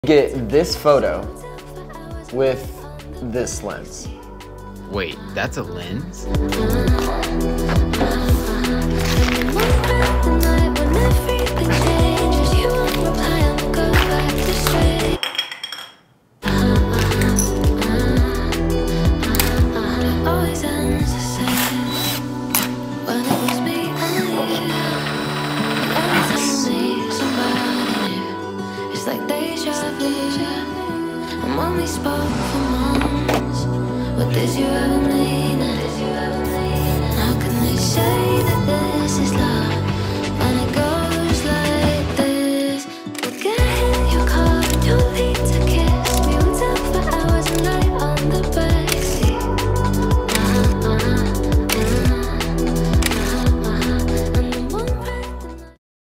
Get this photo with this lens. Wait, that's a lens? And when we spoke for months, what did you ever mean? How can they say that this is love?